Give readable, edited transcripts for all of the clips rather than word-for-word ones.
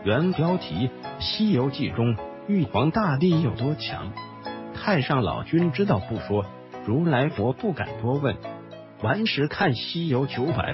原标题：西游记中玉皇大帝有多强？太上老君知道不说，如来佛不敢多问。顽石看西游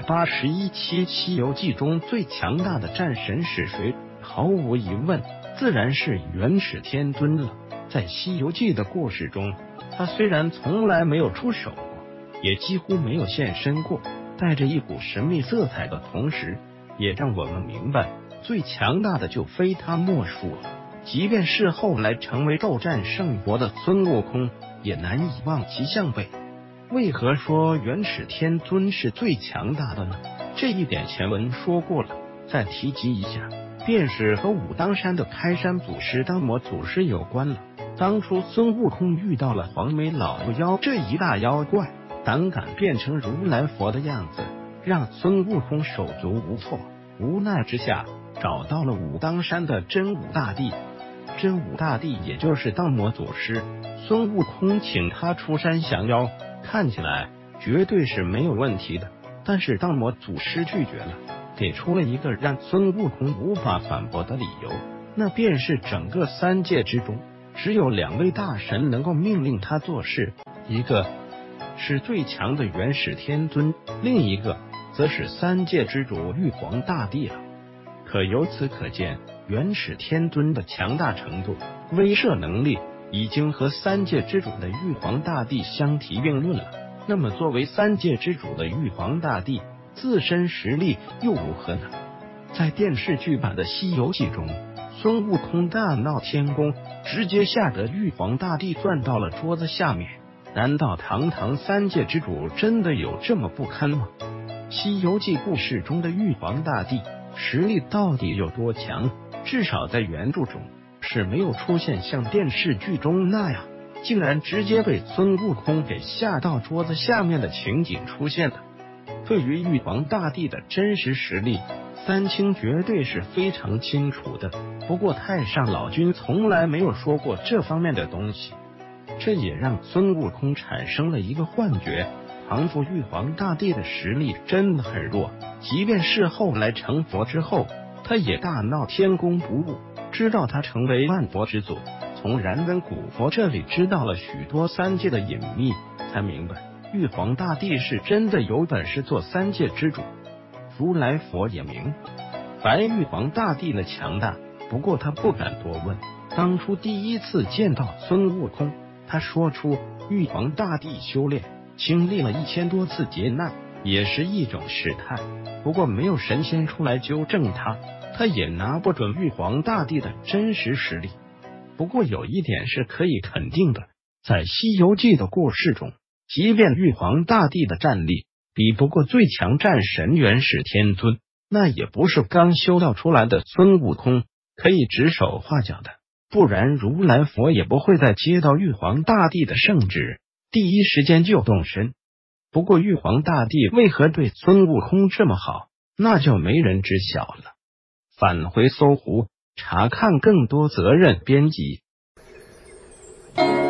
981期，西游记中最强大的战神是谁？毫无疑问，自然是元始天尊了。在西游记的故事中，他虽然从来没有出手过，也几乎没有现身过，带着一股神秘色彩的同时，也让我们明白，最强大的就非他莫属了。即便是后来成为斗战胜佛的孙悟空，也难以望其项背。为何说元始天尊是最强大的呢？这一点前文说过了，再提及一下，便是和武当山的开山祖师当摩祖师有关了。当初孙悟空遇到了黄眉老妖这一大妖怪，胆敢变成如来佛的样子，让孙悟空手足无措。无奈之下，找到了武当山的真武大帝。真武大帝也就是当摩祖师，孙悟空请他出山降妖，看起来绝对是没有问题的。但是当摩祖师拒绝了，给出了一个让孙悟空无法反驳的理由，那便是整个三界之中，只有2位大神能够命令他做事，一个是最强的元始天尊，另一个则是三界之主玉皇大帝了。可由此可见，元始天尊的强大程度、威慑能力已经和三界之主的玉皇大帝相提并论了。那么作为三界之主的玉皇大帝，自身实力又如何呢？在电视剧版的《西游记》中，孙悟空大闹天宫，直接吓得玉皇大帝钻到了桌子下面。难道堂堂三界之主真的有这么不堪吗？《西游记》故事中的玉皇大帝实力到底有多强？至少在原著中是没有出现像电视剧中那样竟然直接被孙悟空给吓到桌子下面的情景出现的。对于玉皇大帝的真实实力，三清绝对是非常清楚的。不过太上老君从来没有说过这方面的东西，这也让孙悟空产生了一个幻觉，仿佛玉皇大帝的实力真的很弱，即便是后来成佛之后，他也大闹天宫不误。知道他成为万佛之祖，从燃灯古佛这里知道了许多三界的隐秘，才明白玉皇大帝是真的有本事做三界之主。如来佛也明白玉皇大帝的强大，不过他不敢多问。当初第一次见到孙悟空，他说出玉皇大帝修炼经历了1000多次劫难，也是一种试探。不过没有神仙出来纠正他，他也拿不准玉皇大帝的真实实力。不过有一点是可以肯定的，在《西游记》的故事中，即便玉皇大帝的战力比不过最强战神元始天尊，那也不是刚修道出来的孙悟空可以指手画脚的，不然如来佛也不会在接到玉皇大帝的圣旨第一时间就动身。不过玉皇大帝为何对孙悟空这么好，那就没人知晓了。返回搜狐查看更多责任编辑。